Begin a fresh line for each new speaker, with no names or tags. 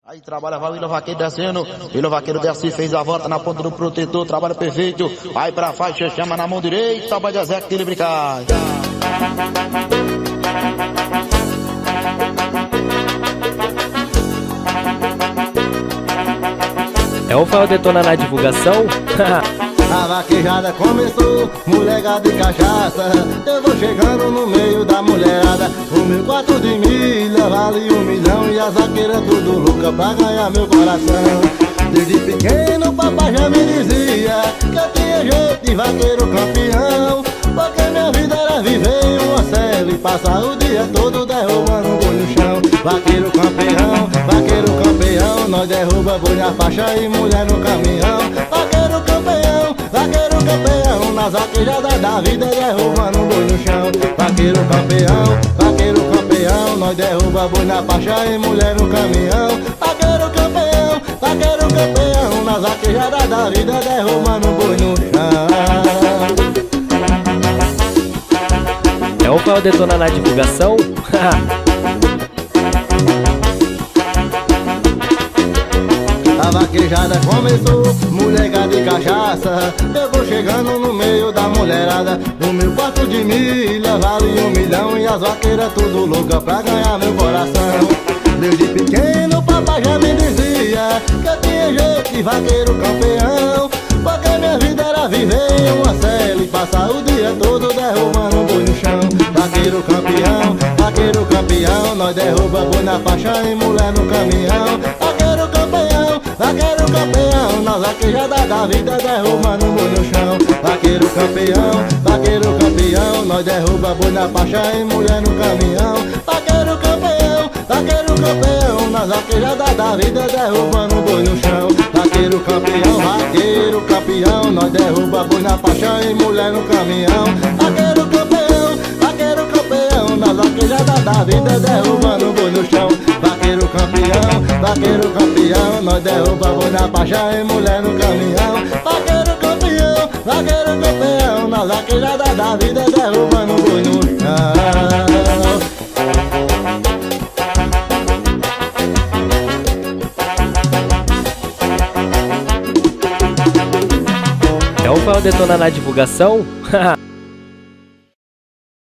Aí trabalhava o William Vaqueiro descendo, William Vaqueiro desce, fez a volta na ponta do protetor, trabalho perfeito, vai pra faixa, chama na mão direita, vai de Zé que ele brincar.
É o Fael Detona na divulgação?
A vaquejada começou, molecada de cachaça. Eu vou chegando no meio da mulherada. O meu 4 de milha vale 1 milhão. E as vaqueiras tudo louca pra ganhar meu coração. Desde pequeno papai já me dizia que eu tinha jeito de vaqueiro campeão. Porque minha vida era viver em uma cela e passar o dia todo derrubando boi no chão. Vaqueiro campeão, nós derruba boi na faixa e mulher no caminhão. Vaqueiro campeão, nas vaquejadas da vida derrubando boi no chão. Vaqueiro campeão, nós derruba boi na faixa e mulher no caminhão. Vaqueiro campeão, nas vaquejadas da vida derrubando boi no chão.
É o Fael Detona na divulgação?
A vaquejada começou, molecada de cachaça. Eu vou chegando no meio da mulherada. O meu 4 de milha vale 1 milhão. E as vaqueiras tudo louca pra ganhar meu coração. Desde pequeno papai já me dizia que eu tinha jeito de vaqueiro campeão. Porque minha vida era viver em uma cela e passar o dia todo derrubando boi no chão. Vaqueiro campeão, nós derruba boi na faixa e mulher no caminhão. Vaqueiro campeão, nas vaquejadas da vida derrubando boi no chão. Vaqueiro campeão, nós derruba boi na faixa e mulher no caminhão. Vaqueiro campeão, nas vaquejadas da vida derrubando boi no chão. Vaqueiro campeão, nós derruba boi na faixa e mulher no caminhão. Vaqueiro campeão, nas vaquejadas da vida derrubando boi no chão. Vaqueiro campeão, nós derruba boi na faixa e mulher no caminhão. Vaqueiro campeão, nas vaquejadas da vida derrubando boi no chão.
É o Fael Detona na divulgação?